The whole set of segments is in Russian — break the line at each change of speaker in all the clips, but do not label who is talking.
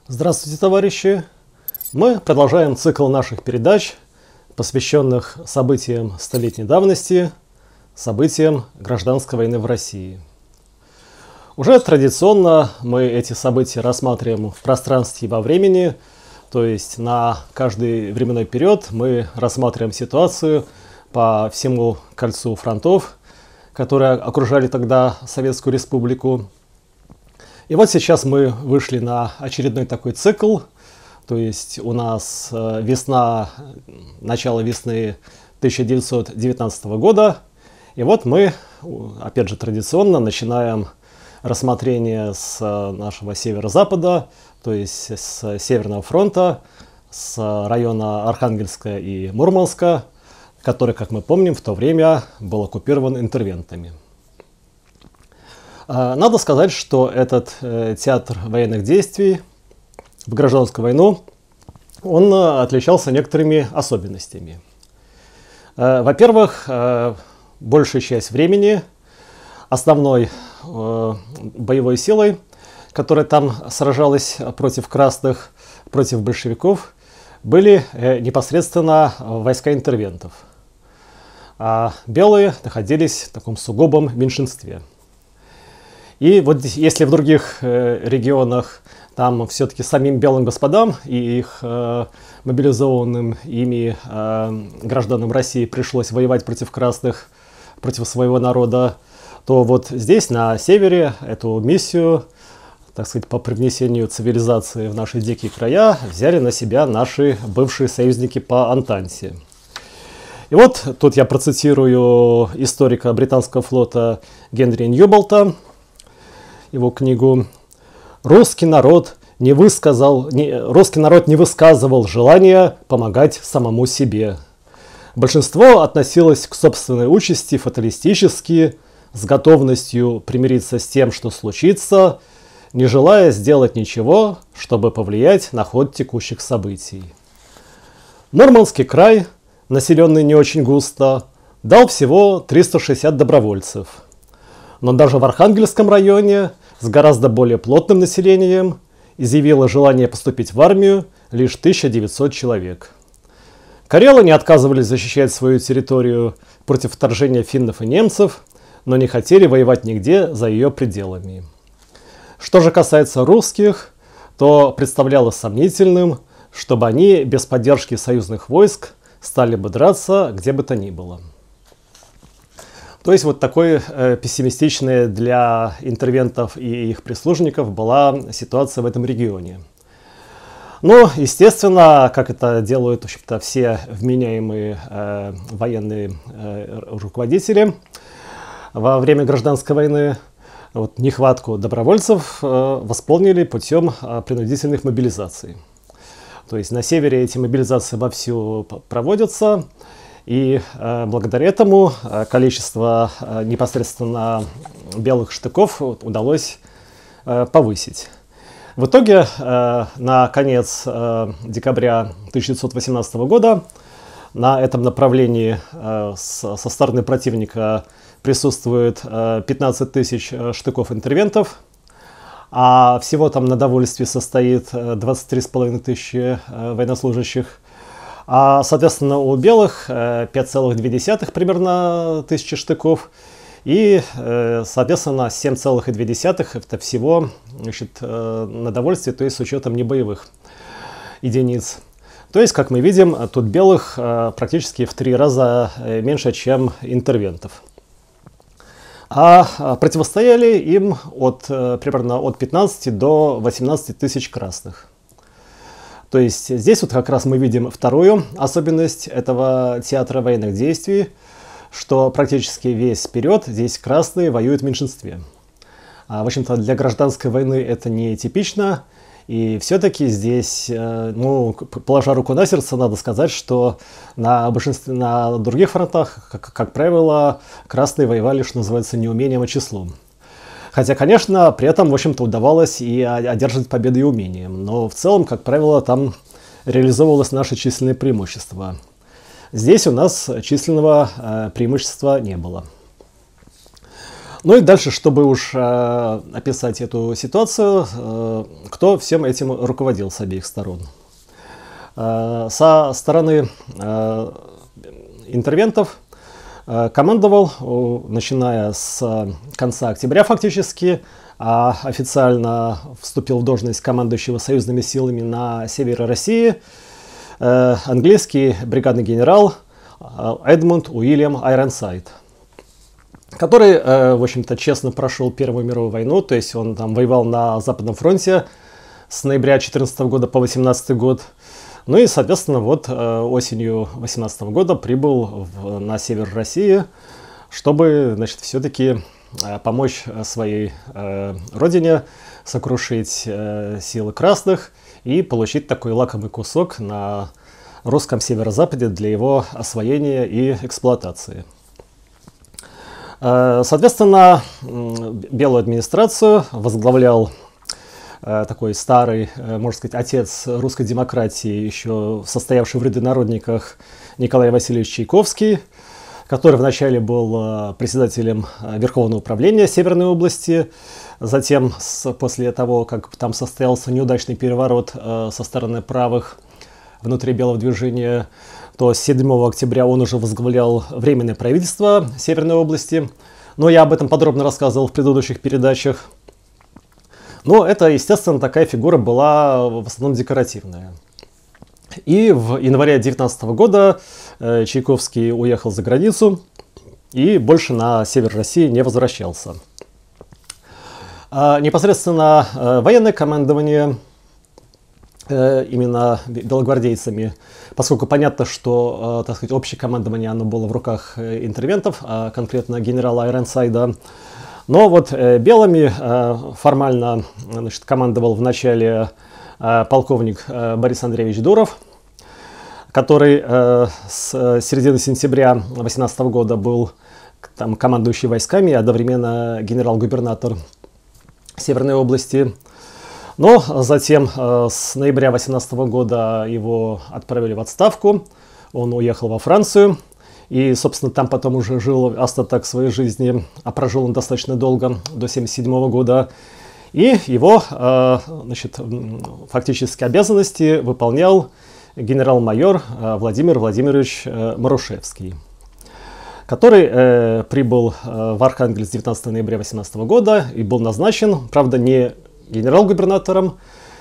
Здравствуйте, товарищи! Мы продолжаем цикл наших передач, посвященных событиям столетней давности, событиям гражданской войны в России. Уже традиционно мы эти события рассматриваем в пространстве и во времени, то есть на каждый временной период мы рассматриваем ситуацию по всему кольцу фронтов, которые окружали тогда Советскую Республику. И вот сейчас мы вышли на очередной такой цикл, то есть у нас весна, начало весны 1919 года, и вот мы, опять же традиционно, начинаем рассмотрение с нашего северо-запада, то есть с Северного фронта, с района Архангельска и Мурманска, который, как мы помним, в то время был оккупирован интервентами. Надо сказать, что этот театр военных действий в гражданскую войну, он отличался некоторыми особенностями. Во-первых, большая часть времени основной боевой силой, которая там сражалась против красных, против большевиков, были непосредственно войска интервентов. А белые находились в таком сугубом меньшинстве. И вот если в других регионах там все-таки самим белым господам и их мобилизованным ими гражданам России пришлось воевать против красных, против своего народа, то вот здесь, на севере, эту миссию, так сказать, по привнесению цивилизации в наши дикие края взяли на себя наши бывшие союзники по Антанте. И вот тут я процитирую историка британского флота Генри Ньюболта, его книгу. Русский народ не высказывал желания помогать самому себе. Большинство относилось к собственной участи фаталистически, с готовностью примириться с тем, что случится, не желая сделать ничего, чтобы повлиять на ход текущих событий. Мурманский край, населенный не очень густо, дал всего 360 добровольцев. Но даже в Архангельском районе с гораздо более плотным населением изъявило желание поступить в армию лишь 1900 человек. Карелы не отказывались защищать свою территорию против вторжения финнов и немцев, но не хотели воевать нигде за ее пределами. Что же касается русских, то представлялось сомнительным, чтобы они без поддержки союзных войск стали бы драться где бы то ни было. То есть вот такой пессимистичная для интервентов и их прислужников была ситуация в этом регионе. Но, естественно, как это делают, в общем-то, все вменяемые военные руководители во время гражданской войны, вот, нехватку добровольцев восполнили путем принудительных мобилизаций. То есть на севере эти мобилизации вовсю проводятся. И благодаря этому количество непосредственно белых штыков удалось повысить. В итоге на конец декабря 1918 года на этом направлении со стороны противника присутствует 15 тысяч штыков интервентов, а всего там на довольстве состоит 23,5 тысячи военнослужащих. А, соответственно, у белых 5,2 примерно тысячи штыков и, соответственно, 7,2 это всего, значит, на довольствие, то есть с учетом небоевых единиц. То есть, как мы видим, тут белых практически в 3 раза меньше, чем интервентов. А противостояли им примерно от 15 до 18 тысяч красных. То есть здесь вот как раз мы видим вторую особенность этого театра военных действий, что практически весь период здесь красные воюют в меньшинстве. В общем-то, для гражданской войны это не типично, и все-таки здесь, положа руку на сердце, надо сказать, что на других фронтах, как правило, красные воевали, что называется, неумением, а числом. Хотя, конечно, при этом, в общем-то, удавалось и одерживать победы и умением. Но в целом, как правило, там реализовывалось наше численное преимущество. Здесь у нас численного преимущества не было. Ну и дальше, чтобы уж описать эту ситуацию, кто всем этим руководил с обеих сторон. Со стороны интервентов командовал, начиная с конца октября фактически, а официально вступил в должность командующего союзными силами на севере России, английский бригадный генерал Эдмунд Уильям Айронсайд, который, в общем-то, честно прошел Первую мировую войну, то есть он там воевал на Западном фронте с ноября 2014 года по 2018 год. Ну и, соответственно, вот осенью 2018 года прибыл на север России, чтобы, значит, все-таки помочь своей родине сокрушить силы красных и получить такой лакомый кусок на русском северо-западе для его освоения и эксплуатации. Соответственно, белую администрацию возглавлял такой старый, можно сказать, отец русской демократии, еще состоявший в ряды народниках Николай Васильевич Чайковский, который вначале был председателем Верховного управления Северной области, затем, после того, как там состоялся неудачный переворот со стороны правых внутри белого движения, то с 7 октября он уже возглавлял Временное правительство Северной области. Но я об этом подробно рассказывал в предыдущих передачах. Но это, естественно, такая фигура была в основном декоративная. И в январе 2019 года Чайковский уехал за границу и больше на север России не возвращался. Непосредственно военное командование именно белогвардейцами, поскольку понятно, что, так сказать, общее командование оно было в руках интервентов, а конкретно генерала Айронсайда. Но вот белыми формально, значит, командовал вначале полковник Борис Андреевич Дуров, который с середины сентября 2018 года был там командующий войсками и одновременно генерал-губернатор Северной области. Но затем с ноября 2018 года его отправили в отставку, он уехал во Францию. И, собственно, там потом уже жил остаток своей жизни, а прожил он достаточно долго, до 1977 года. И его, значит, фактически обязанности выполнял генерал-майор Владимир Владимирович Марушевский, который прибыл в Архангельск 19 ноября 2018 года и был назначен, правда, не генерал-губернатором,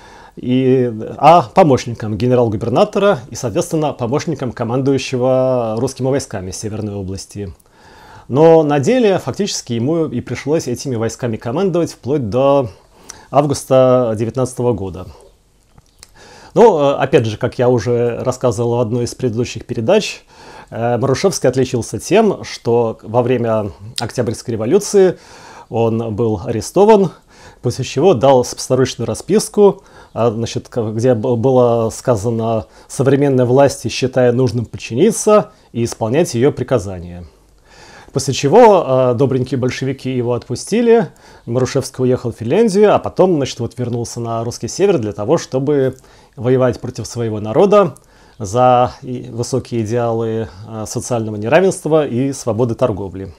а помощником генерал-губернатора и, соответственно, помощником командующего русскими войсками Северной области. Но на деле фактически ему и пришлось этими войсками командовать вплоть до августа 2019 года. Но, опять же, как я уже рассказывал в одной из предыдущих передач, Марушевский отличился тем, что во время Октябрьской революции он был арестован, после чего дал собственноручную расписку, значит, где было сказано: современной власти считая нужным подчиниться и исполнять ее приказания. После чего добренькие большевики его отпустили, Марушевский уехал в Финляндию, а потом, значит, вот вернулся на русский север для того, чтобы воевать против своего народа за высокие идеалы социального неравенства и свободы торговли.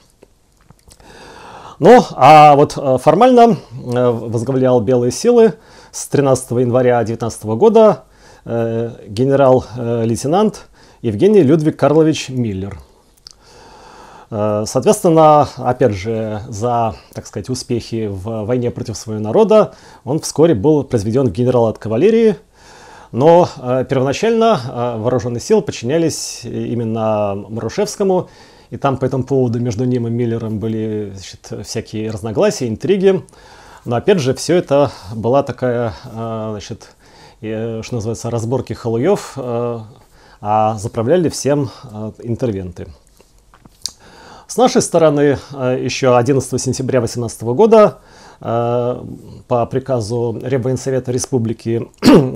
Ну, а вот формально возглавлял белые силы с 13 января 2019 года генерал-лейтенант Евгений Людвиг Карлович Миллер. Соответственно, опять же, за, так сказать, успехи в войне против своего народа он вскоре был произведен в генерала от кавалерии, но первоначально вооруженные силы подчинялись именно Марушевскому. И там по этому поводу между ним и Миллером были, значит, всякие разногласия, интриги. Но опять же, все это была такая, значит, что называется, разборки халуев, а заправляли всем интервенты. С нашей стороны, еще 11 сентября 2018 года по приказу Реввоенсовета Республики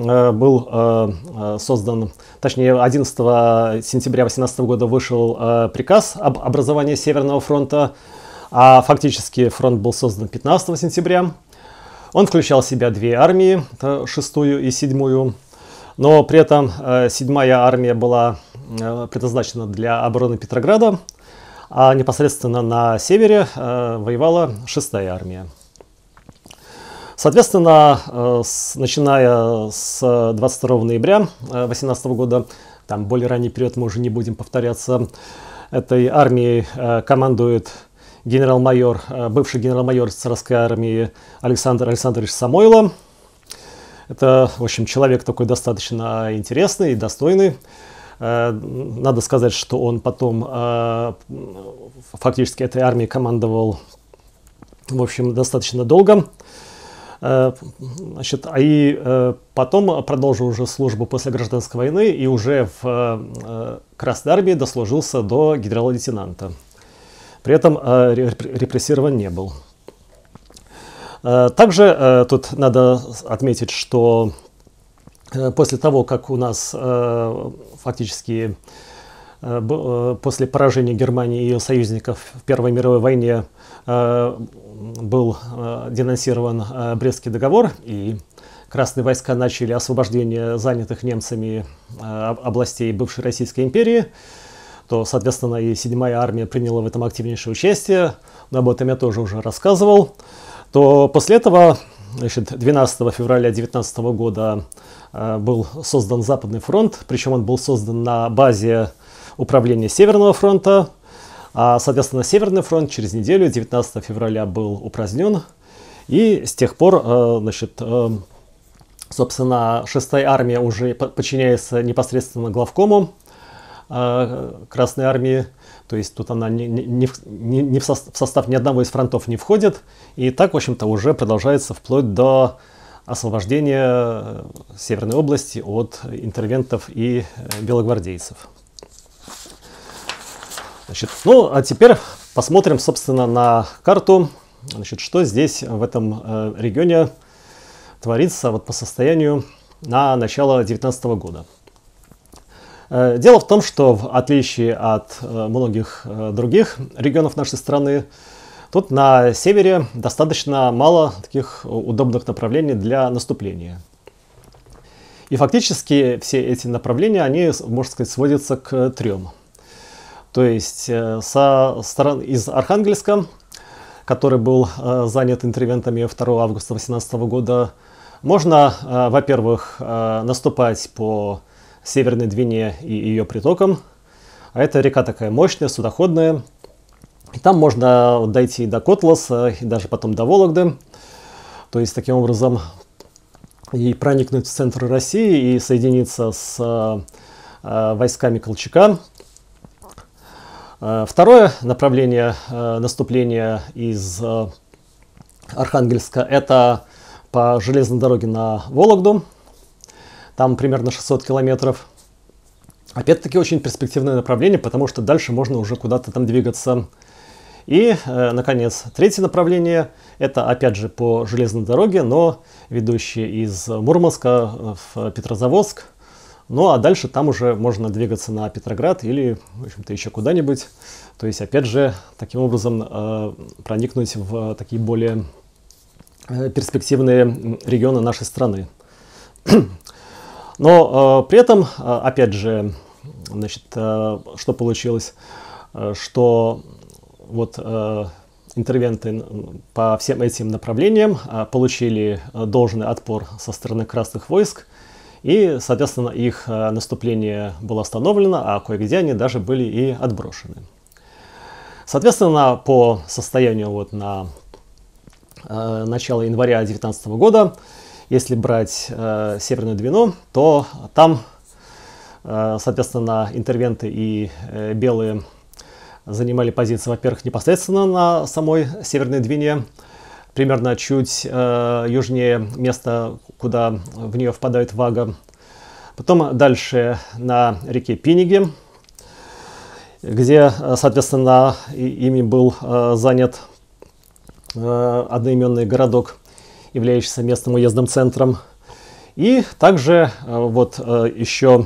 был создан, точнее 11 сентября 2018 года вышел приказ об образовании Северного фронта, а фактически фронт был создан 15 сентября. Он включал в себя две армии, 6-ю и 7-ю, но при этом 7-я армия была предназначена для обороны Петрограда, а непосредственно на севере воевала 6-я армия. Соответственно, начиная с 22 ноября 2018 года, там более ранний период мы уже не будем повторяться, этой армией командует генерал-майор, бывший генерал-майор царской армии Александр Александрович Самойло. Это, в общем, человек такой достаточно интересный и достойный. Надо сказать, что он потом фактически этой армией командовал, в общем, достаточно долго. Значит, потом продолжил уже службу после гражданской войны и уже в Красной армии дослужился до генерала-лейтенанта. При этом репрессирован не был. Также тут надо отметить, что после того, как у нас фактически после поражения Германии и ее союзников в Первой мировой войне был денонсирован Брестский договор, и красные войска начали освобождение занятых немцами областей бывшей Российской империи, то, соответственно, и 7-я армия приняла в этом активнейшее участие, но об этом я тоже уже рассказывал. То после этого, значит, 12 февраля 1919 года был создан Западный фронт, причем он был создан на базе управления Северного фронта, а, соответственно, Северный фронт через неделю, 19 февраля, был упразднен, и с тех пор, значит, собственно, 6-я армия уже подчиняется непосредственно главкому Красной армии, то есть тут она в состав ни одного из фронтов не входит, и так, в общем-то, уже продолжается вплоть до освобождения Северной области от интервентов и белогвардейцев. Значит, ну, а теперь посмотрим, собственно, на карту, значит, что здесь, в этом регионе, творится вот по состоянию на начало 2019 года. Дело в том, что в отличие от многих других регионов нашей страны, тут на севере достаточно мало таких удобных направлений для наступления. И фактически все эти направления, они, можно сказать, сводятся к 3. То есть со стороны из Архангельска, который был занят интервентами 2 августа 2018 года, можно, во-первых, наступать по Северной Двине и ее притокам. А это река такая мощная, судоходная. И там можно дойти до Котласа и даже потом до Вологды. То есть таким образом и проникнуть в центр России и соединиться с войсками Колчака. Второе направление наступления из Архангельска — это по железной дороге на Вологду. Там примерно 600 километров. Опять-таки очень перспективное направление, потому что дальше можно уже куда-то там двигаться. И, наконец, третье направление — это опять же по железной дороге, но ведущее из Мурманска в Петрозаводск. Ну а дальше там уже можно двигаться на Петроград или, в общем-то, еще куда-нибудь. То есть, опять же, таким образом проникнуть в такие более перспективные регионы нашей страны. Но при этом, опять же, значит, что получилось, что вот интервенты по всем этим направлениям получили должный отпор со стороны красных войск, и, соответственно, их наступление было остановлено, а кое-где они даже были и отброшены. Соответственно, по состоянию вот на начало января 2019 года, если брать Северную Двину, то там, соответственно, интервенты и белые занимали позиции, во-первых, непосредственно на самой Северной Двине, примерно чуть южнее места, куда в нее впадает Вага. Потом дальше на реке Пиниги, где, соответственно, ими был занят одноименный городок, являющийся местным уездным центром. И также вот еще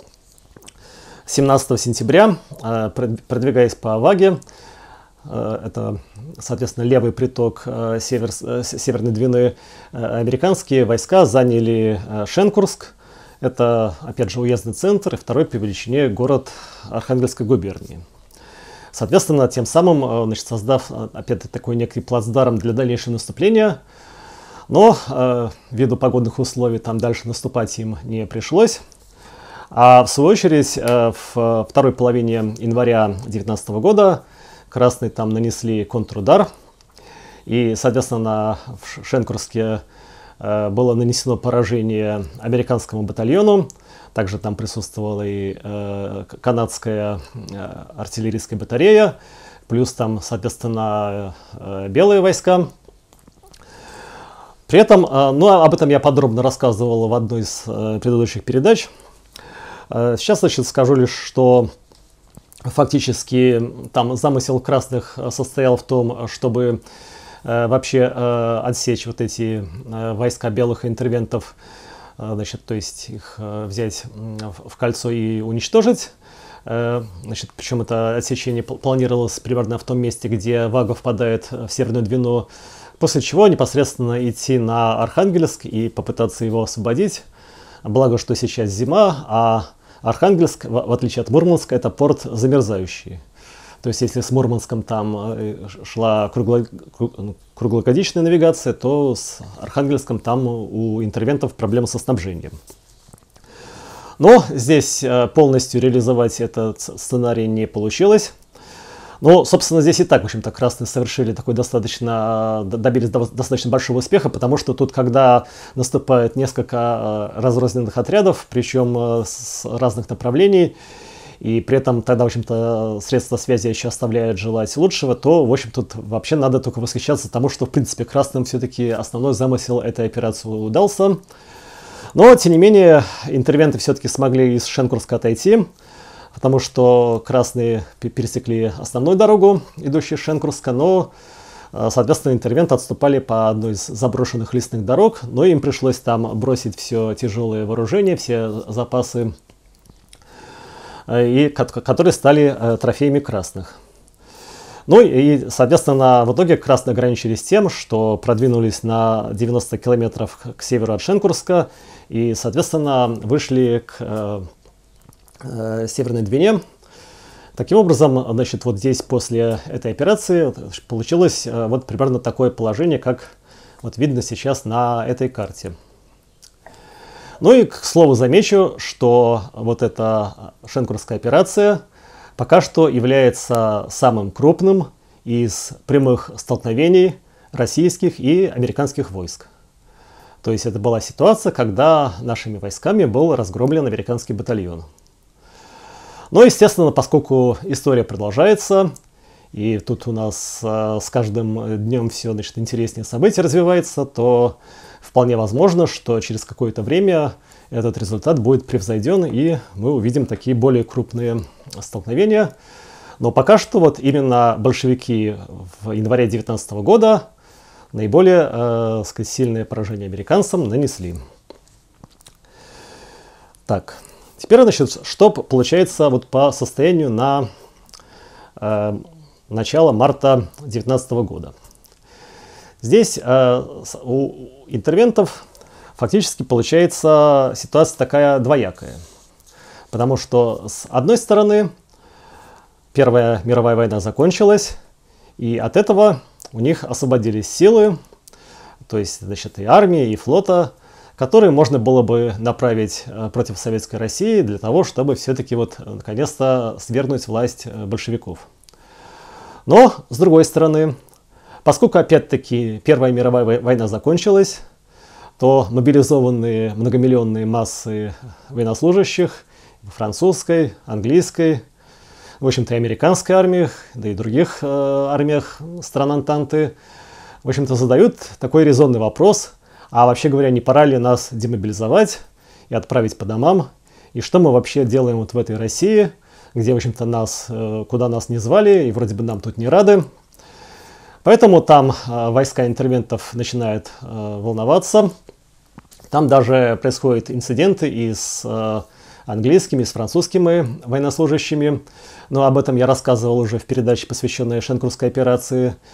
17 сентября, продвигаясь по Ваге, это, соответственно, левый приток Северной Двины, американские войска заняли Шенкурск. Это, опять же, уездный центр и второй по величине город Архангельской губернии. соответственно, тем самым, значит, создав, опять такой некий плацдарм для дальнейшего наступления. Но ввиду погодных условий там дальше наступать им не пришлось. А в свою очередь в второй половине января 2019 года красные там нанесли контрудар. И, соответственно, в Шенкурске было нанесено поражение американскому батальону. Также там присутствовала и канадская артиллерийская батарея, плюс там, соответственно, белые войска. При этом, ну, об этом я подробно рассказывал в одной из предыдущих передач. Сейчас, значит, скажу лишь, что фактически там замысел красных состоял в том, чтобы вообще отсечь вот эти войска белых интервентов, значит, то есть их взять в кольцо и уничтожить. Значит, причем это отсечение планировалось примерно в том месте, где Вага впадает в Северную Двину, после чего непосредственно идти на Архангельск и попытаться его освободить. Благо, что сейчас зима, а Архангельск, в отличие от Мурманска, это порт замерзающий. То есть, если с Мурманском там шла круглогодичная навигация, то с Архангельском там у интервентов проблемы со снабжением. Но здесь полностью реализовать этот сценарий не получилось. Но, собственно, здесь и так, в общем-то, красные совершили такой добились достаточно большого успеха, потому что тут, когда наступает несколько разрозненных отрядов, причем с разных направлений, и при этом тогда, в общем-то, средства связи еще оставляют желать лучшего, то, в общем, тут вообще надо только восхищаться тому, что, в принципе, красным все-таки основной замысел этой операции удался. Но, тем не менее, интервенты все-таки смогли из Шенкурска отойти, потому что красные пересекли основную дорогу, идущую из Шенкурска, но, соответственно, интервенты отступали по одной из заброшенных лесных дорог, но им пришлось там бросить все тяжелое вооружение, все запасы, которые стали трофеями красных. Ну и, соответственно, в итоге красные ограничились тем, что продвинулись на 90 километров к северу от Шенкурска и, соответственно, вышли к Северной Двине. Таким образом, значит, вот здесь после этой операции получилось вот примерно такое положение, как вот видно сейчас на этой карте. Ну и, к слову, замечу, что вот эта Шенкурская операция пока что является самым крупным из прямых столкновений российских и американских войск. То есть это была ситуация, когда нашими войсками был разгромлен американский батальон. Но, естественно, поскольку история продолжается, и тут у нас с каждым днем все, значит, интереснее события развивается, то вполне возможно, что через какое-то время этот результат будет превзойден, и мы увидим такие более крупные столкновения. Но пока что вот именно большевики в январе 2019 года наиболее сказать, сильное поражение американцам нанесли. Так. Теперь, значит, что получается вот по состоянию на начало марта 2019 года. Здесь у интервентов фактически получается ситуация такая двоякая. Потому что, с одной стороны, Первая мировая война закончилась, и от этого у них освободились силы, то есть, значит, и армии, и флота, которые можно было бы направить против Советской России для того, чтобы все-таки вот наконец-то свергнуть власть большевиков. Но, с другой стороны, поскольку опять-таки Первая мировая война закончилась, то мобилизованные многомиллионные массы военнослужащих французской, английской, в общем-то и американской армиях, да и других армиях стран Антанты, в общем-то задают такой резонный вопрос: а вообще говоря, не пора ли нас демобилизовать и отправить по домам? И что мы вообще делаем вот в этой России, где, в общем-то, куда нас не звали, и вроде бы нам тут не рады. Поэтому там войска интервентов начинают волноваться. Там даже происходят инциденты и с английскими, и с французскими военнослужащими. Но об этом я рассказывал уже в передаче, посвященной Шенкурской операции.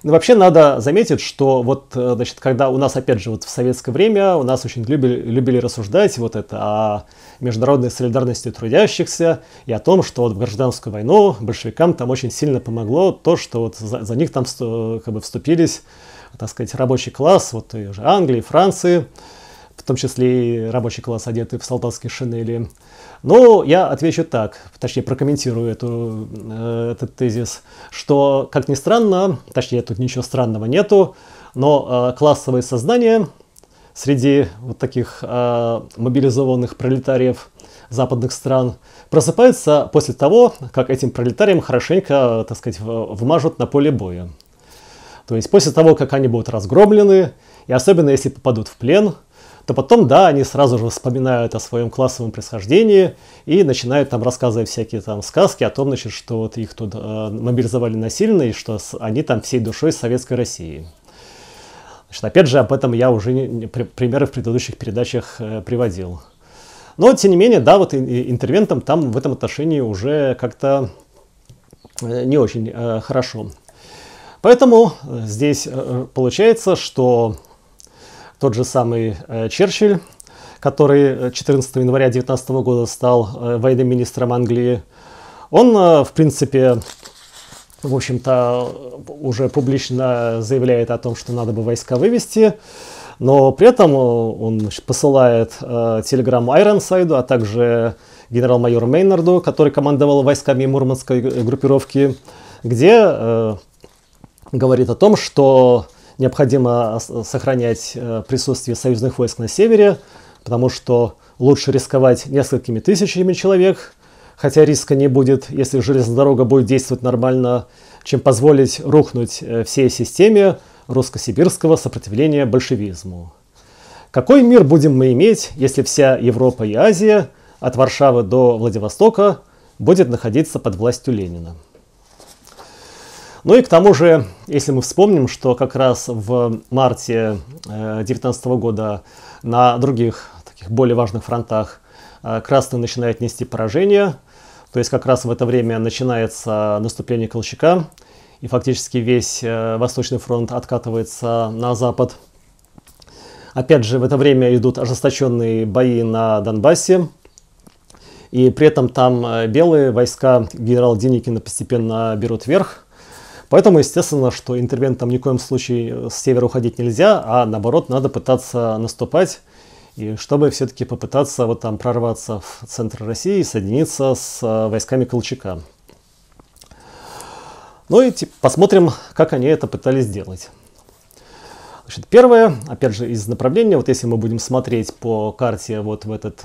Ну, вообще надо заметить, что вот, значит, когда у нас, опять же, вот в советское время у нас очень любили рассуждать вот это о международной солидарности трудящихся и о том, что вот в гражданскую войну большевикам там очень сильно помогло то, что вот за них там как бы вступились, так сказать, рабочий класс, вот и же Англии, Франции, в том числе и рабочий класс, одетый в солдатские шинели. Но я отвечу так, точнее прокомментирую этот тезис, что, как ни странно, точнее тут ничего странного нету, но классовое сознание среди вот таких мобилизованных пролетариев западных стран просыпается после того, как этим пролетариям хорошенько, так сказать, вмажут на поле боя. То есть после того, как они будут разгромлены, и особенно если попадут в плен, то потом, да, они сразу же вспоминают о своем классовом происхождении и начинают там рассказывать всякие там сказки о том, значит, что вот их тут мобилизовали насильно и что они там всей душой Советской России. Значит, опять же, об этом я уже примеры в предыдущих передачах приводил. Но, тем не менее, да, вот интервентам там в этом отношении уже как-то не очень хорошо. Поэтому здесь получается, что тот же самый Черчилль, который 14 января 19 года стал военным министром Англии, он, в принципе, в общем-то, уже публично заявляет о том, что надо бы войска вывести, но при этом он посылает телеграмму Айронсайду, а также генерал-майору Мейнарду, который командовал войсками Мурманской группировки, где говорит о том, что необходимо сохранять присутствие союзных войск на севере, потому что лучше рисковать несколькими тысячами человек, хотя риска не будет, если железная дорога будет действовать нормально, чем позволить рухнуть всей системе русско-сибирского сопротивления большевизму. Какой мир будем мы иметь, если вся Европа и Азия, от Варшавы до Владивостока, будет находиться под властью Ленина? Ну и к тому же, если мы вспомним, что как раз в марте 2019 года на других таких более важных фронтах красные начинают нести поражение, то есть как раз в это время начинается наступление Колчака, и фактически весь Восточный фронт откатывается на запад. Опять же, в это время идут ожесточенные бои на Донбассе, и при этом там белые войска генерала Деникина постепенно берут верх. Поэтому, естественно, что интервентам ни в коем случае с севера уходить нельзя, а наоборот надо пытаться наступать, и чтобы все-таки попытаться вот там прорваться в центр России и соединиться с войсками Колчака. Ну и посмотрим, как они это пытались сделать. Значит, первое, опять же, из направления, вот если мы будем смотреть по карте вот в этот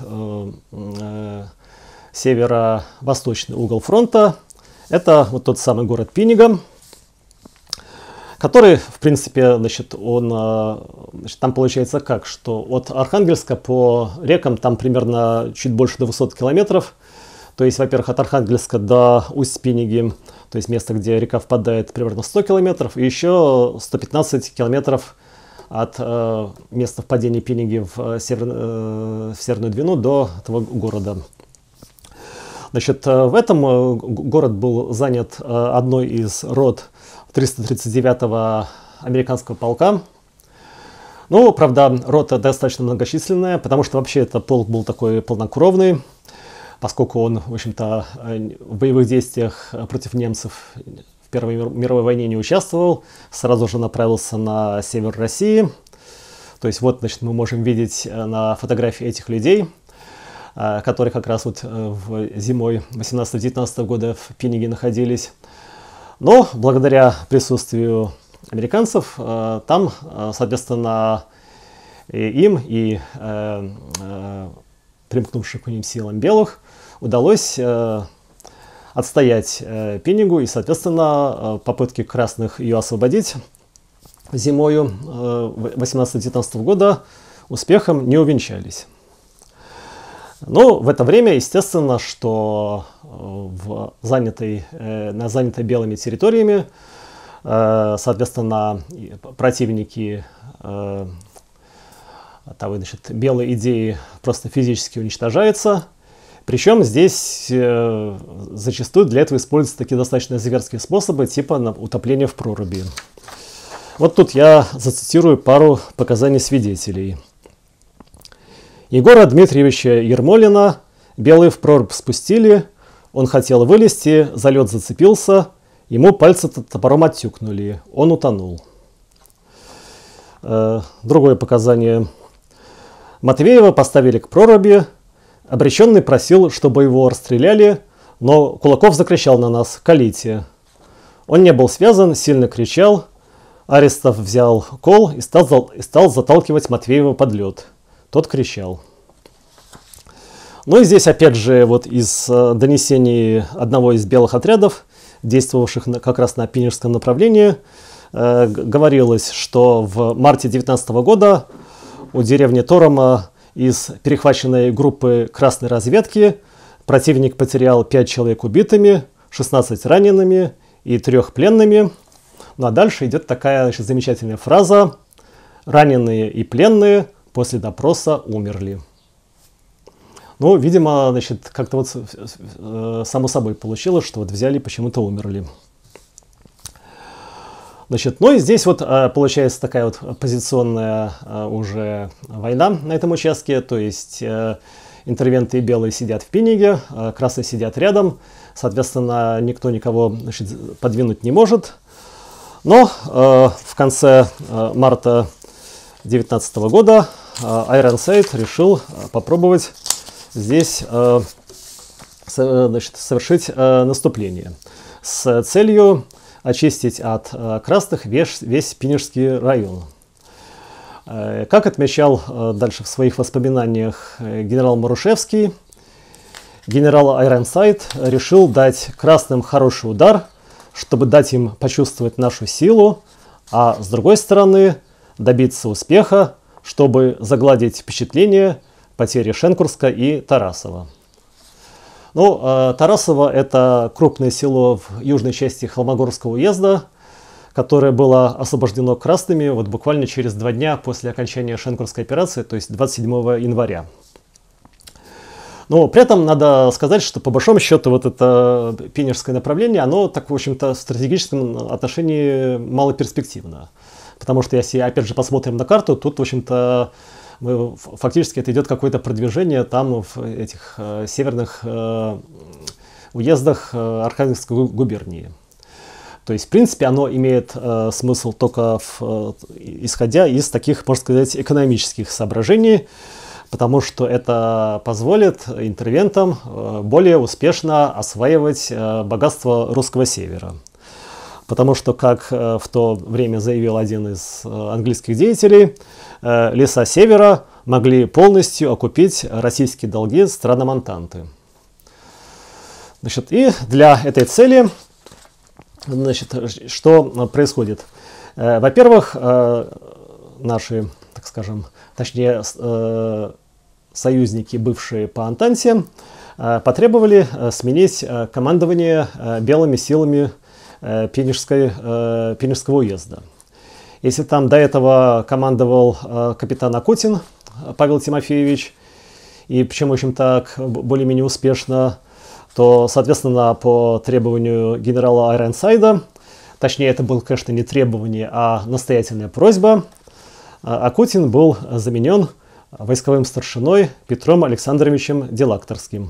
северо-восточный угол фронта, это вот тот самый город Пинигам, который, в принципе, значит, там получается как, что от Архангельска по рекам там примерно чуть больше 200 километров. То есть, во-первых, от Архангельска до Усть-Пиниги, то есть место, где река впадает, примерно 100 километров, и еще 115 километров от места впадения Пиниги в Северную Двину до этого города. Значит, в этом город был занят одной из рот 339-го американского полка. Ну, правда, рота достаточно многочисленная, потому что вообще этот полк был такой полнокровный, поскольку он, в общем-то, в боевых действиях против немцев в Первой мировой войне не участвовал, сразу же направился на север России. То есть вот, значит, мы можем видеть на фотографии этих людей, которые как раз вот зимой 18-19 года в Пиниге находились. Но благодаря присутствию американцев там, соответственно, им и примкнувшим к ним силам белых удалось отстоять Пинигу, и, соответственно, попытки красных ее освободить зимою 18-19 года успехом не увенчались. Но в это время, естественно, что на занятой белыми территориями, соответственно, противники значит, белой идеи просто физически уничтожаются. Причем здесь зачастую для этого используются такие достаточно зверские способы, типа утопления в проруби. Вот тут я зацитирую пару показаний свидетелей. Егора Дмитриевича Ермолина белые в прорубь спустили, он хотел вылезти, за лед зацепился, ему пальцы топором оттюкнули, он утонул. Другое показание. Матвеева поставили к проруби, обреченный просил, чтобы его расстреляли, но Кулаков закричал на нас: «Калите!». Он не был связан, сильно кричал. Арестов взял кол и стал заталкивать Матвеева под лед. Тот кричал. Ну и здесь опять же вот из донесений одного из белых отрядов, действовавших как раз на Пинежском направлении, говорилось, что в марте 19 года у деревни Торома из перехваченной группы красной разведки противник потерял 5 человек убитыми, 16 ранеными и 3 пленными. Ну а дальше идет такая, значит, замечательная фраза: «Раненые и пленные после допроса умерли». Ну, видимо, значит, как-то вот само собой получилось, что вот взяли, почему-то умерли. Значит, ну и здесь вот получается такая вот позиционная уже война на этом участке, то есть интервенты белые сидят в Пинеге, красные сидят рядом, соответственно, никто никого, значит, подвинуть не может. Но в конце марта 2019 года Айронсайд решил попробовать здесь, значит, совершить наступление с целью очистить от красных весь Пинежский район. Как отмечал дальше в своих воспоминаниях генерал Марушевский, генерал Айронсайд решил дать красным хороший удар, чтобы дать им почувствовать нашу силу, а с другой стороны добиться успеха, чтобы загладить впечатление потери Шенкурска и Тарасова. Ну, Тарасово – это крупное село в южной части Холмогорского уезда, которое было освобождено красными вот буквально через 2 дня после окончания Шенкурской операции, то есть 27 января. Но при этом надо сказать, что по большому счету вот это пинежское направление, оно так, в общем-то, в стратегическом отношении малоперспективно. Потому что если, опять же, посмотрим на карту, тут, в общем-то, фактически это идет какое-то продвижение там в этих северных уездах Архангельской губернии. То есть, в принципе, оно имеет смысл только исходя из таких, можно сказать, экономических соображений, потому что это позволит интервентам более успешно осваивать богатство русского севера. Потому что, как в то время заявил один из английских деятелей, леса севера могли полностью окупить российские долги странам Антанты. Значит, и для этой цели, значит, что происходит? Во-первых, наши, так скажем, точнее, союзники, бывшие по Антанте, потребовали сменить командование белыми силами Пинежского уезда. Если там до этого командовал капитан Акутин Павел Тимофеевич, и причем, в общем, так более-менее успешно, то, соответственно, по требованию генерала Айронсайда, точнее, это было, конечно, не требование, а настоятельная просьба, Акутин был заменен войсковым старшиной Петром Александровичем Делакторским.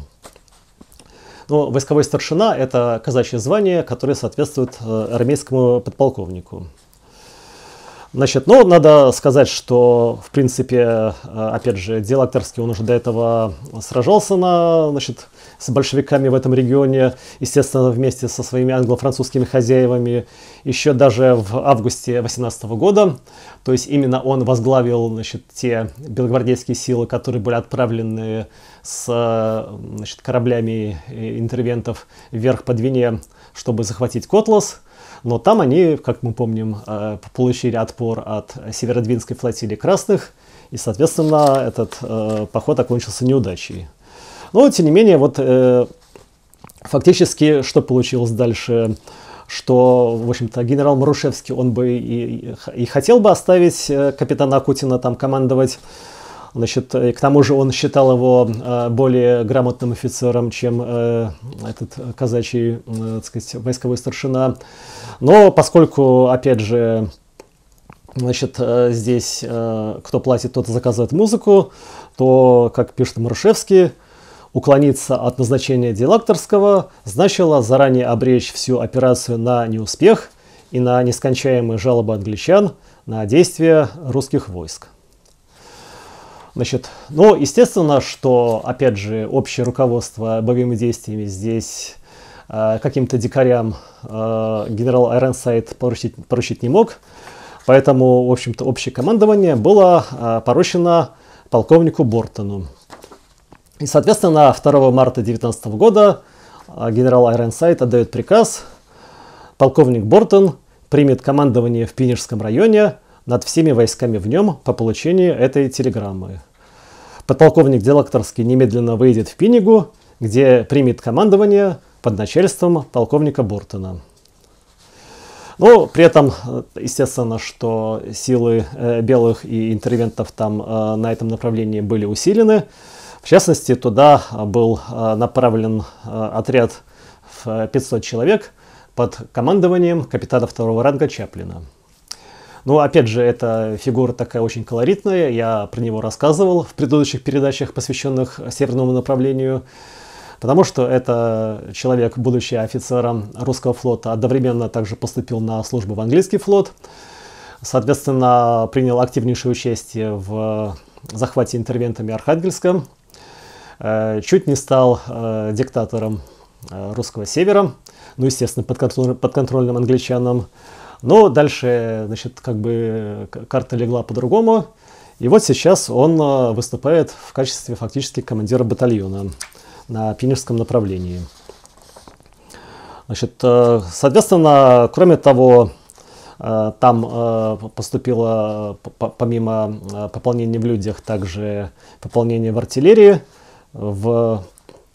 Ну, войсковой старшина – это казачье звание, которое соответствует армейскому подполковнику. Значит, ну, надо сказать, что, в принципе, опять же, Делакторский, он уже до этого сражался значит, с большевиками в этом регионе, естественно, вместе со своими англо-французскими хозяевами, еще даже в августе 18 года. То есть именно он возглавил, значит, те белогвардейские силы, которые были отправлены с, значит, кораблями интервентов вверх по Двине, чтобы захватить Котлас. Но там они, как мы помним, получили отпор от Северодвинской флотилии красных, и, соответственно, этот поход окончился неудачей. Но, тем не менее, вот фактически, что получилось дальше, что, в общем-то, генерал Марушевский, он бы и хотел бы оставить капитана Акутина там командовать. Значит, к тому же он считал его более грамотным офицером, чем этот казачий, так сказать, войсковой старшина. Но поскольку, опять же, Значит, здесь кто платит, тот заказывает музыку, то, как пишет Марушевский, уклониться от назначения дилакторского значило заранее обречь всю операцию на неуспех и на нескончаемые жалобы англичан на действия русских войск. Значит, ну, естественно, что, опять же, общее руководство боевыми действиями здесь каким-то дикарям генерал Айронсайд поручить не мог, поэтому, в общем-то, общее командование было поручено полковнику Бортону. И, соответственно, 2 марта 1919 года генерал Айронсайд отдает приказ: полковник Бортон примет командование в Пинежском районе над всеми войсками в нем по получению этой телеграммы. Подполковник Дилакторский немедленно выйдет в Пинегу, где примет командование под начальством полковника Бортона. Но при этом, естественно, что силы белых и интервентов там на этом направлении были усилены. В частности, туда был направлен отряд в 500 человек под командованием капитана 2-го ранга Чаплина. Ну, опять же, эта фигура такая очень колоритная, я про него рассказывал в предыдущих передачах, посвященных северному направлению, потому что это человек, будучи офицером русского флота, одновременно также поступил на службу в английский флот, соответственно, принял активнейшее участие в захвате интервентами Архангельска, чуть не стал диктатором русского севера, ну, естественно, подконтрольным англичанам. Но дальше, значит, как бы карта легла по-другому. И вот сейчас он выступает в качестве фактически командира батальона на Пинежском направлении. Значит, соответственно, кроме того, там поступило, помимо пополнения в людях, также пополнение в артиллерии в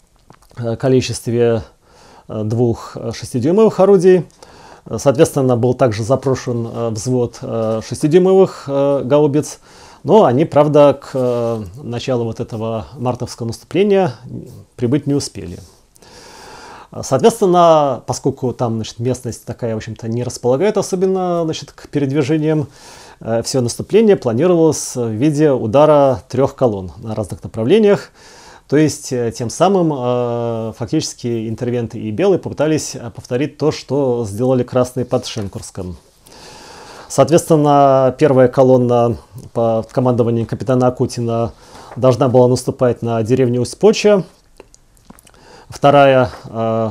количестве 2 6-дюймовых орудий. Соответственно, был также запрошен взвод 6-дюймовых гаубиц, но они, правда, к началу вот этого мартовского наступления прибыть не успели. Соответственно, поскольку там, значит, местность такая, в общем-то, не располагает особенно, значит, к передвижениям, все наступление планировалось в виде удара 3 колонн на разных направлениях. То есть, тем самым, фактически, интервенты и белые попытались повторить то, что сделали красные под Шенкурском. Соответственно, первая колонна под командованием капитана Акутина должна была наступать на деревню Усть-Поча. Вторая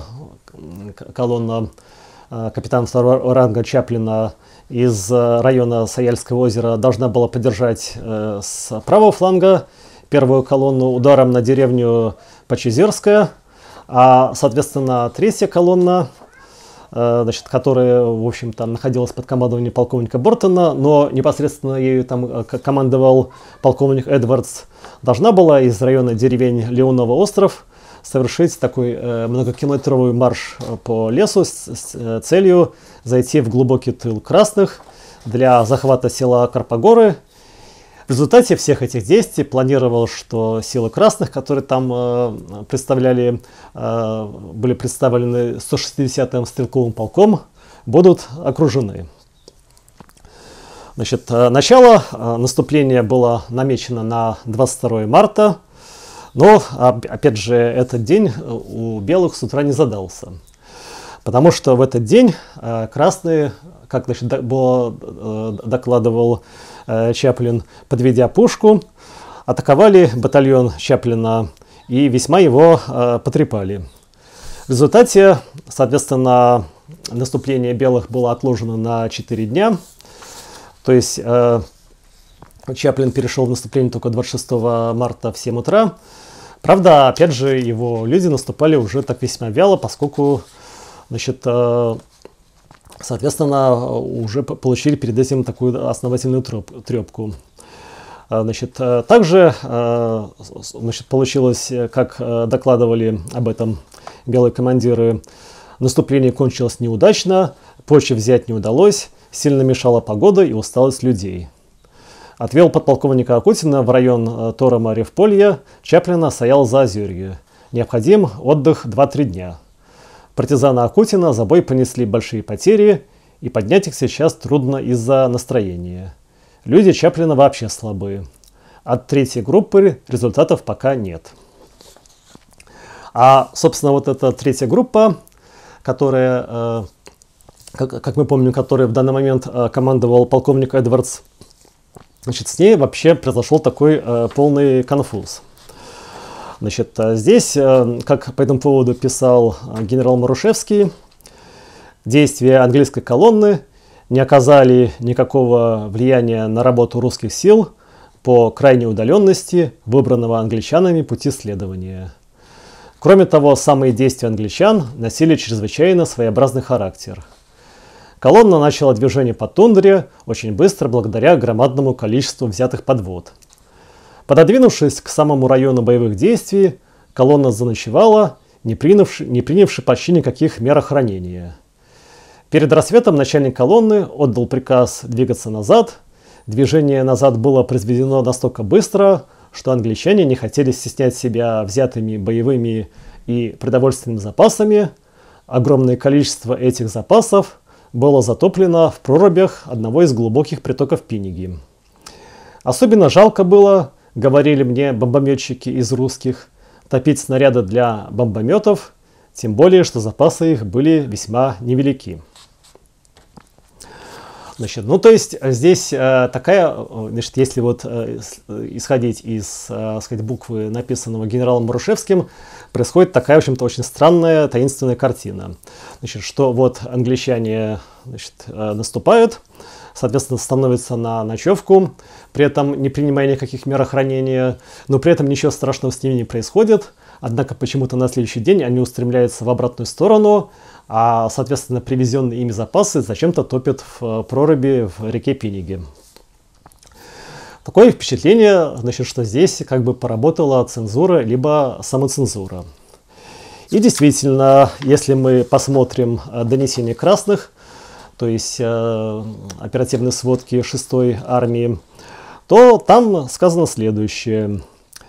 колонна капитана 2-го ранга Чаплина из района Саяльского озера должна была поддержать с правого фланга первую колонну ударом на деревню Почезерская, а, соответственно, третья колонна, значит, которая, в общем-то, находилась под командованием полковника Бортона, но непосредственно ею там командовал полковник Эдвардс, должна была из района деревень Леонова остров совершить такой многокилометровый марш по лесу с целью зайти в глубокий тыл красных для захвата села Карпогоры. В результате всех этих действий планировалось, что силы красных, которые там были представлены 160-м стрелковым полком, будут окружены. Значит, начало наступления было намечено на 22 марта, но, опять же, этот день у белых с утра не задался. Потому что в этот день красные, как, значит, докладывал Чаплин, подведя пушку, атаковали батальон Чаплина и весьма его потрепали. В результате, соответственно, наступление белых было отложено на 4 дня. То есть Чаплин перешел в наступление только 26 марта в 7 утра. Правда, опять же, его люди наступали уже так весьма вяло, поскольку, значит, соответственно, уже получили перед этим такую основательную трепку. Значит, также, значит, получилось, как докладывали об этом белые командиры, наступление кончилось неудачно, почву взять не удалось, сильно мешала погода и усталость людей. Отвел подполковника Акутина в район Торома-Ревполья, Чаплина стоял за Озерье. Необходим отдых 2-3 дня. Партизаны Акутина за бой понесли большие потери и поднять их сейчас трудно из-за настроения. Люди Чаплина вообще слабые. От третьей группы результатов пока нет. А, собственно, вот эта третья группа, которая, как мы помним, которой в данный момент командовал полковник Эдвардс, значит, с ней вообще произошел такой полный конфуз. Значит, здесь, как по этому поводу писал генерал Марушевский, действия английской колонны не оказали никакого влияния на работу русских сил по крайней удаленности выбранного англичанами пути следования. Кроме того, самые действия англичан носили чрезвычайно своеобразный характер. Колонна начала движение по тундре очень быстро благодаря громадному количеству взятых подвод. Пододвинувшись к самому району боевых действий, колонна заночевала, не принявши почти никаких мер охранения. Перед рассветом начальник колонны отдал приказ двигаться назад. Движение назад было произведено настолько быстро, что англичане не хотели стеснять себя взятыми боевыми и продовольственными запасами. Огромное количество этих запасов было затоплено в прорубях одного из глубоких притоков Пиниги. Особенно жалко было, говорили мне бомбометчики из русских, топить снаряды для бомбометов, тем более, что запасы их были весьма невелики. Значит, ну, то есть здесь такая, значит, если вот исходить из, сказать, буквы, написанного генералом Марушевским, происходит такая, в общем-то, очень странная, таинственная картина. Значит, что вот англичане, значит, наступают, соответственно, становятся на ночевку, при этом не принимая никаких мер охранения, но при этом ничего страшного с ними не происходит. Однако почему-то на следующий день они устремляются в обратную сторону, а, соответственно, привезенные ими запасы зачем-то топят в проруби в реке Пиниги. Такое впечатление, значит, что здесь как бы поработала цензура, либо самоцензура. И действительно, если мы посмотрим донесения красных, то есть оперативные сводки 6-й армии, то там сказано следующее.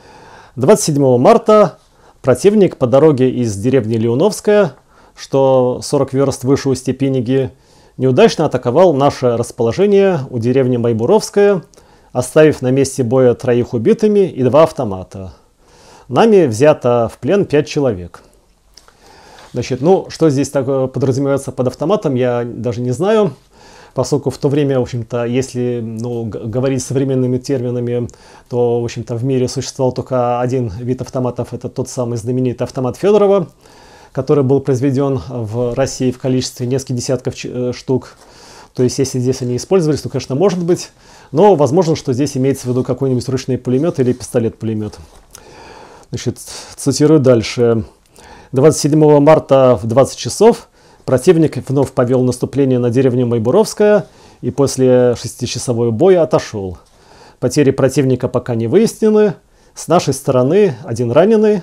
27 марта противник по дороге из деревни Леуновская, что 40 верст выше устья Пиниги, неудачно атаковал наше расположение у деревни Майбуровская, оставив на месте боя 3 убитыми и 2 автомата. Нами взято в плен 5 человек. Значит, ну, что здесь такое подразумевается под автоматом, я даже не знаю, поскольку в то время, в общем-то, если говорить современными терминами, то, в общем-то, в мире существовал только один вид автоматов, это тот самый знаменитый автомат Федорова, который был произведен в России в количестве нескольких десятков штук. То есть, если здесь они использовались, то, конечно, может быть, но возможно, что здесь имеется в виду какой-нибудь ручной пулемет или пистолет-пулемет. Значит, цитирую дальше. 27 марта в 20 часов противник вновь повел наступление на деревню Майбуровская и после 6-часового боя отошел. Потери противника пока не выяснены. С нашей стороны 1 раненый.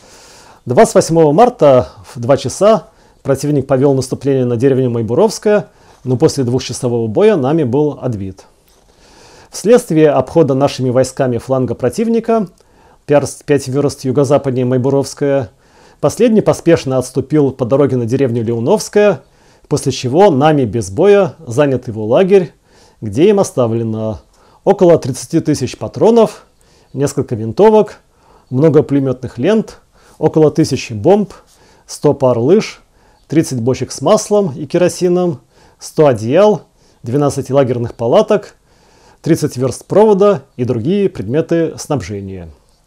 28 марта в 2 часа противник повел наступление на деревню Майбуровская, но после 2-часового боя нами был отбит. Вследствие обхода нашими войсками фланга противника, 5 верст юго-западнее Майбуровская, последний поспешно отступил по дороге на деревню Леуновская, после чего нами без боя занят его лагерь, где им оставлено около 30 тысяч патронов, несколько винтовок, много пулеметных лент, около 1000 бомб, 100 пар лыж, 30 бочек с маслом и керосином, 100 одеял, 12 лагерных палаток, 30 верст провода и другие предметы снабжения.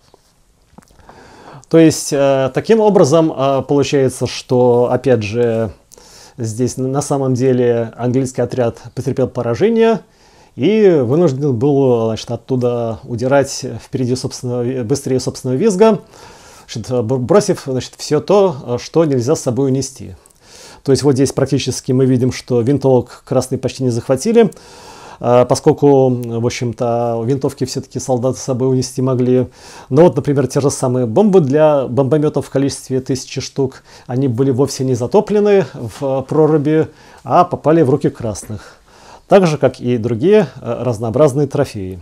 То есть, таким образом, получается, что, опять же, здесь на самом деле английский отряд потерпел поражение и вынужден был, значит, оттуда удирать впереди быстрее собственного визга, значит, бросив, значит, все то, что нельзя с собой унести. То есть вот здесь практически мы видим, что винтовок красные почти не захватили, поскольку, в общем-то, винтовки все-таки солдаты с собой унести могли. Но вот, например, те же самые бомбы для бомбометов в количестве 1000 штук, они были вовсе не затоплены в проруби, а попали в руки красных. Так же, как и другие разнообразные трофеи.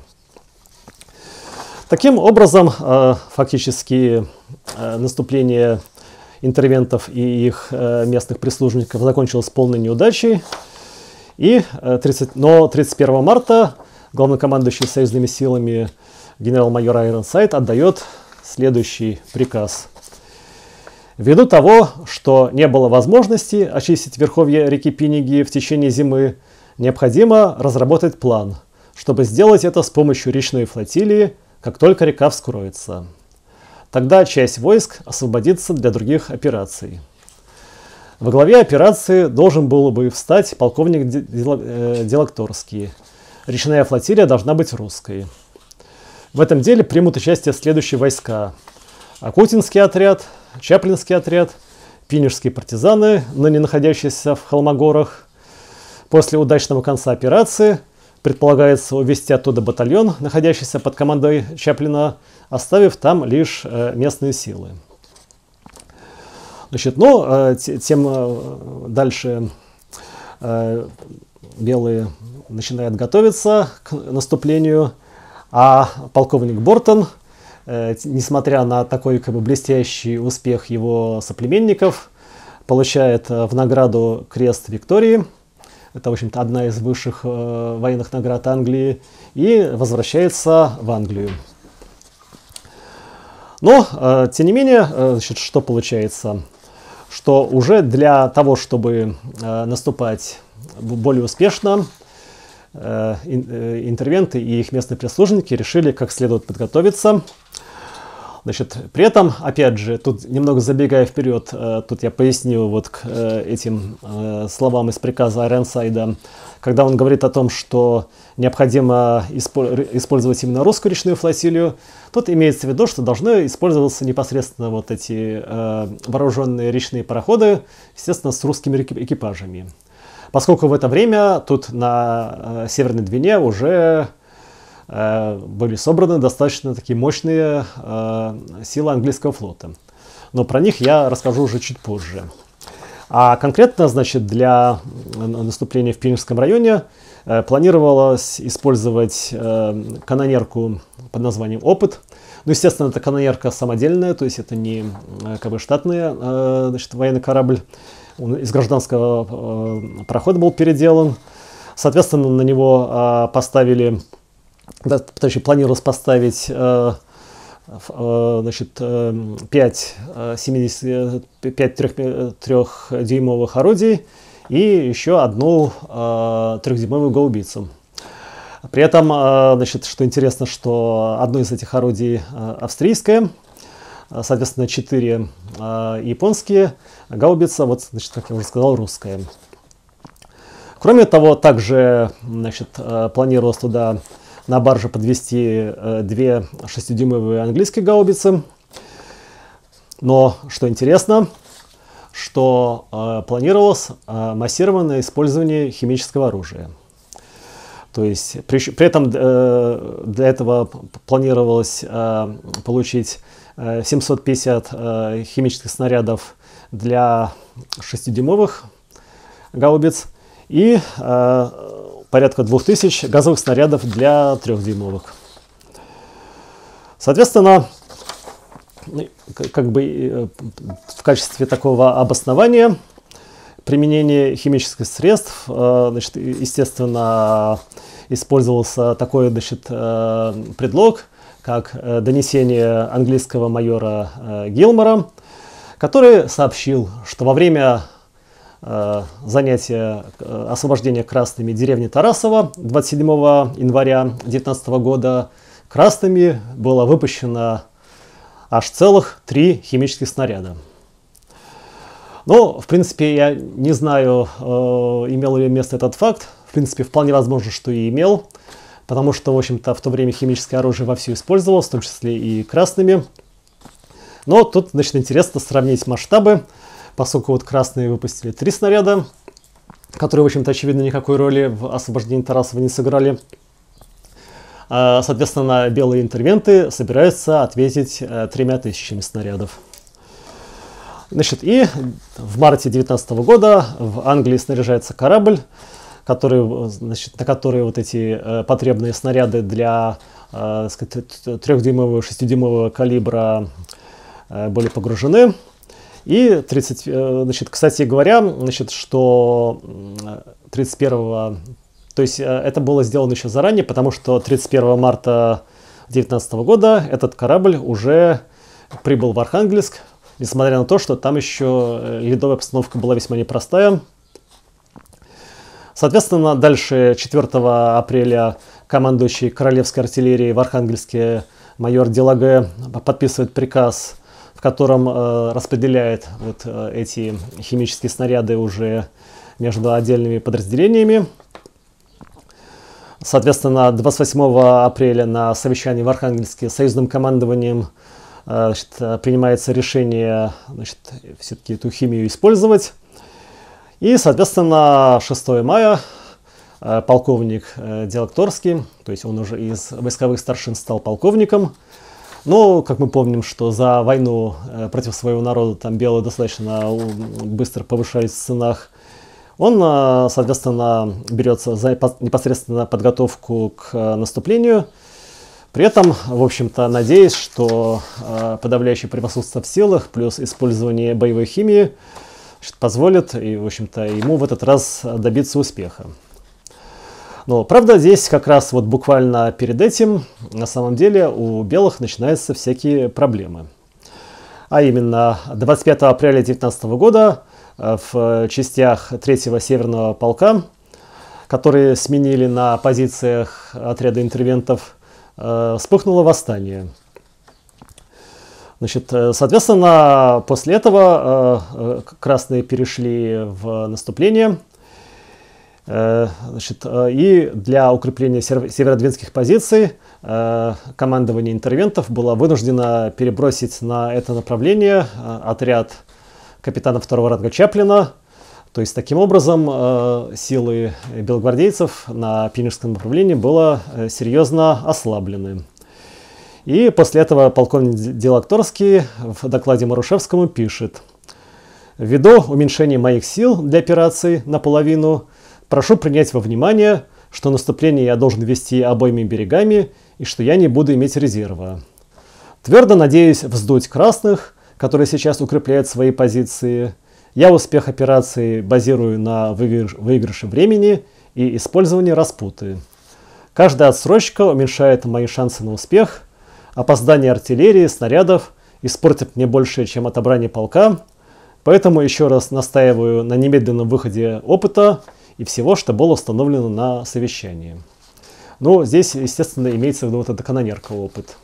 Таким образом, фактически наступление интервентов и их местных прислужников закончилось полной неудачей. Но 31 марта главнокомандующий союзными силами генерал-майор Айронсайд отдает следующий приказ. Ввиду того, что не было возможности очистить верховье реки Пиниги в течение зимы, необходимо разработать план, чтобы сделать это с помощью речной флотилии, как только река вскроется. Тогда часть войск освободится для других операций. Во главе операции должен был бы встать полковник Делакторский. Речная флотилия должна быть русской. В этом деле примут участие следующие войска: Акутинский отряд, Чаплинский отряд, Пинежские партизаны, ныне находящиеся в Холмогорах. После удачного конца операции предполагается увезти оттуда батальон, находящийся под командой Чаплина, оставив там лишь местные силы. Значит, тем дальше белые начинают готовиться к наступлению, а полковник Бортон, несмотря на такой блестящий успех его соплеменников, получает в награду крест Виктории. Это, в общем-то, одна из высших военных наград Англии, и возвращается в Англию. Но, тем не менее, значит, что получается? Что уже для того, чтобы наступать более успешно, интервенты и их местные прислужники решили как следует подготовиться. Значит, при этом, опять же, тут немного забегая вперед, тут я поясню вот к этим словам из приказа Айронсайда, когда он говорит о том, что необходимо использовать именно русскую речную флотилию, тут имеется в виду, что должны использоваться непосредственно вот эти вооруженные речные пароходы, естественно, с русскими экипажами. Поскольку в это время тут на Северной Двине уже были собраны достаточно такие мощные силы английского флота. Но про них я расскажу уже чуть позже. А конкретно, значит, для наступления в Пинежском районе планировалось использовать канонерку под названием «Опыт». Ну, естественно, это канонерка самодельная, то есть это не штатный, значит, военный корабль. Он из гражданского парохода был переделан. Соответственно, на него планировалось поставить значит, 5 трехдюймовых орудий и еще одну 3-дюймовую гаубицу. При этом, значит, что интересно, что одно из этих орудий австрийское, соответственно, 4 японские, гаубица, вот, значит, как я уже сказал, русская. Кроме того, также, значит, планировалось туда на барже подвести 2 6-дюймовые английские гаубицы. Но, что интересно, что планировалось массированное использование химического оружия. То есть, при этом для этого планировалось получить 750 химических снарядов для 6-дюймовых гаубиц и порядка 2000 газовых снарядов для 3-дюймовых. Соответственно, как бы в качестве такого обоснования применения химических средств, значит, естественно, использовался такой, значит, предлог, как донесение английского майора Гилмора, который сообщил, что во время занятия освобождения красными деревни Тарасова 27 января 19 года красными было выпущено аж целых 3 химических снаряда. Но, в принципе, я не знаю, имел ли место этот факт. В принципе, вполне возможно, что и имел, потому что, в общем-то, в то время химическое оружие вовсю использовалось, в том числе и красными. Но тут, значит, интересно сравнить масштабы, поскольку вот красные выпустили 3 снаряда, которые, в общем-то, очевидно, никакой роли в освобождении Тарасова не сыграли. Соответственно, белые интервенты собираются ответить 3000 снарядов. Значит, и в марте 19 года в Англии снаряжается корабль, который, значит, на который вот эти потребные снаряды для 3-дюймового, 6-дюймового калибра были погружены. И, значит, кстати говоря, значит, что 31, то есть это было сделано еще заранее, потому что 31 марта 2019 года этот корабль уже прибыл в Архангельск, несмотря на то, что там еще ледовая обстановка была весьма непростая. Соответственно, дальше 4 апреля командующий Королевской артиллерией в Архангельске майор Делаге подписывает приказ, в котором распределяет вот эти химические снаряды уже между отдельными подразделениями. Соответственно, 28 апреля на совещании в Архангельске с союзным командованием принимается решение все-таки эту химию использовать. И, соответственно, 6 мая полковник Делакторский, то есть он уже из войсковых старшин стал полковником. Но, как мы помним, что за войну против своего народа там белые достаточно быстро повышались в ценах. Он, соответственно, берется за непосредственно подготовку к наступлению. При этом, в общем-то, надеясь, что подавляющее превосходство в силах плюс использование боевой химии позволит, и, в общем-то, ему в этот раз добиться успеха. Но, правда, здесь как раз вот буквально перед этим, на самом деле, у белых начинаются всякие проблемы. А именно, 25 апреля 2019 года в частях 3-го Северного полка, которые сменили на позициях отряда интервентов, вспыхнуло восстание. Значит, соответственно, после этого красные перешли в наступление. Значит, и для укрепления северодвинских позиций командование интервентов было вынуждено перебросить на это направление отряд капитана 2-го ранга Чаплина. То есть, таким образом, силы белогвардейцев на Пинежском направлении было серьезно ослаблены. И после этого полковник Делакторский в докладе Марушевскому пишет: «Ввиду уменьшения моих сил для операции наполовину, прошу принять во внимание, что наступление я должен вести обоими берегами и что я не буду иметь резерва. Твердо надеюсь вздуть красных, которые сейчас укрепляют свои позиции. Я успех операции базирую на выигрыше времени и использовании распуты. Каждая отсрочка уменьшает мои шансы на успех. Опоздание артиллерии, снарядов испортит мне больше, чем отобрание полка. Поэтому еще раз настаиваю на немедленном выходе опыта и всего, что было установлено на совещании». Ну, здесь, естественно, имеется в виду вот эта канонерка опыт.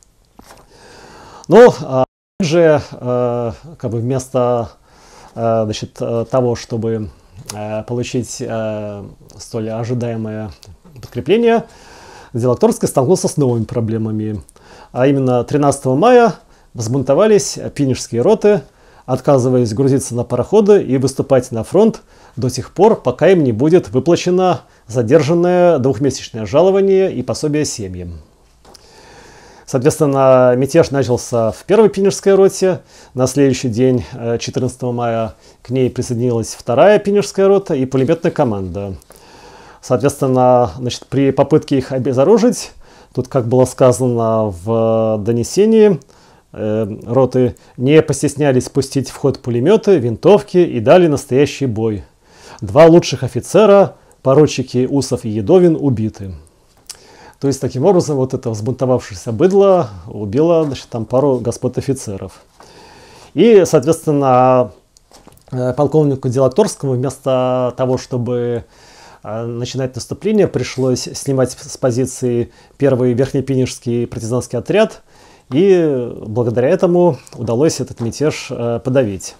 Но также, как бы вместо значит, того, чтобы получить столь ожидаемое подкрепление, Делакторский столкнулся с новыми проблемами. А именно 13 мая взбунтовались пинежские роты, отказываясь грузиться на пароходы и выступать на фронт до тех пор, пока им не будет выплачено задержанное двухмесячное жалование и пособие семьям. Соответственно, мятеж начался в 1-й Пинежской роте. На следующий день, 14 мая, к ней присоединилась 2-я Пинежская рота и пулеметная команда. Соответственно, значит, при попытке их обезоружить, тут, как было сказано в донесении, роты не постеснялись пустить в ход пулеметы, винтовки и дали настоящий бой. 2 лучших офицера, поручики Усов и Едовин, убиты. То есть, таким образом, вот это взбунтовавшееся быдло убило, значит, там пару господ офицеров. И, соответственно, полковнику Делакторскому вместо того, чтобы начинать наступление, пришлось снимать с позиции 1-й Верхнепинежский партизанский отряд, и благодаря этому удалось этот мятеж подавить.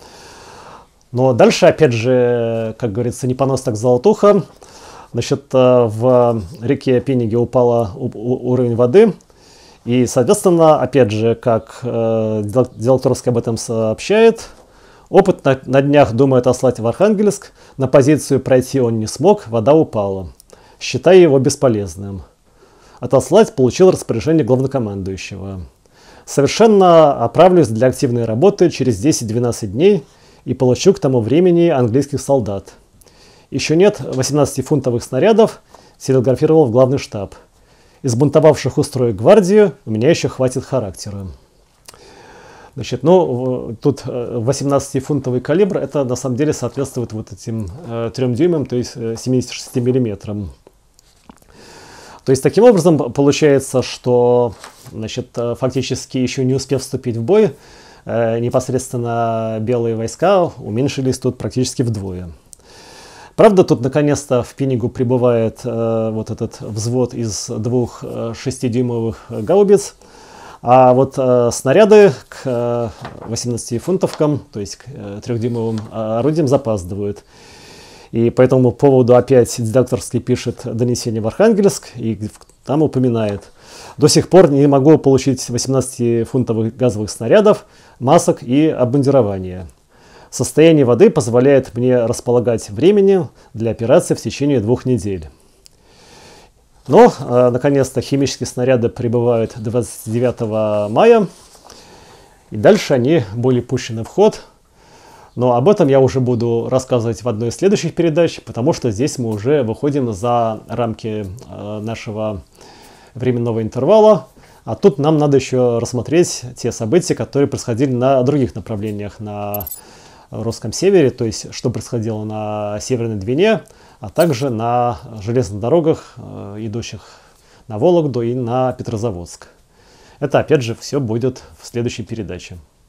Но дальше, опять же, как говорится, не понос так золотуха. Значит, в реке Пинеге упал уровень воды. И, соответственно, опять же, как Делакторский об этом сообщает, опыт на днях думает отслать в Архангельск. На позицию пройти он не смог, вода упала, считая его бесполезным. Отослать получил распоряжение главнокомандующего. Совершенно оправлюсь для активной работы через 10-12 дней и получу к тому времени английских солдат. Еще нет 18-фунтовых снарядов, телеграфировал в главный штаб. Из бунтовавших устроить гвардию у меня еще хватит характера. Значит, ну, тут 18-фунтовый калибр, это на самом деле соответствует вот этим 3 дюймам, то есть 76 миллиметрам. То есть таким образом получается, что, значит, фактически еще не успев вступить в бой, непосредственно белые войска уменьшились тут практически вдвое. Правда, тут наконец-то в Пинигу прибывает вот этот взвод из 2 6-дюймовых гаубиц, а вот снаряды к 18-фунтовкам, то есть к 3-дюймовым орудиям, запаздывают. И по этому поводу опять Дедакторский пишет донесение в Архангельск и там упоминает: до сих пор не могу получить 18-фунтовых газовых снарядов, масок и обмундирования. Состояние воды позволяет мне располагать временем для операции в течение 2 недель. Но, наконец-то, химические снаряды прибывают 29 мая, и дальше они были пущены в ход. Но об этом я уже буду рассказывать в одной из следующих передач, потому что здесь мы уже выходим за рамки нашего временного интервала. А тут нам надо еще рассмотреть те события, которые происходили на других направлениях на русском севере, то есть что происходило на Северной Двине, а также на железных дорогах, идущих на Вологду и на Петрозаводск. Это опять же все будет в следующей передаче.